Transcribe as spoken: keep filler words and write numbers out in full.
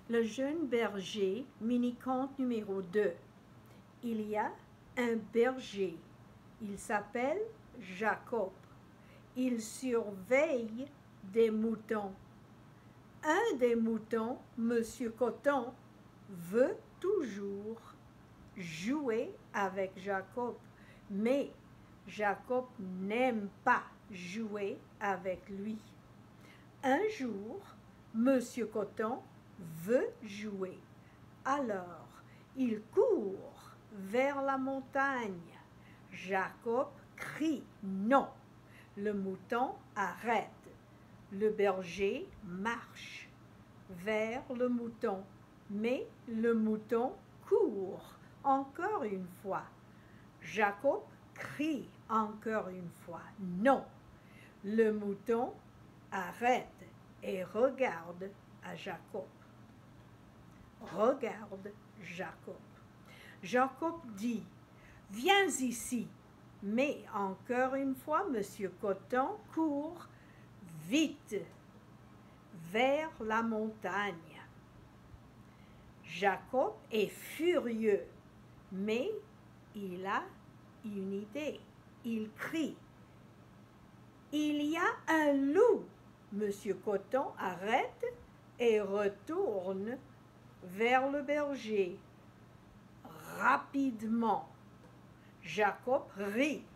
Le jeune berger, mini-conte numéro deux. Il y a un berger. Il s'appelle Jacob. Il surveille des moutons. Un des moutons, Monsieur Coton, veut toujours jouer avec Jacob, mais Jacob n'aime pas jouer avec lui. Un jour, Monsieur Coton veut jouer. Alors, il court vers la montagne. Jacob crie non. Le mouton arrête. Le berger marche vers le mouton, mais le mouton court encore une fois. Jacob crie encore une fois non. Le mouton arrête et regarde à Jacob. Regarde Jacob. Jacob dit, viens ici. Mais encore une fois, Monsieur Coton court vite vers la montagne. Jacob est furieux, mais il a une idée. Il crie, il y a un loup. Monsieur Coton arrête et retourne vers le berger. Rapidement, Jacob rit.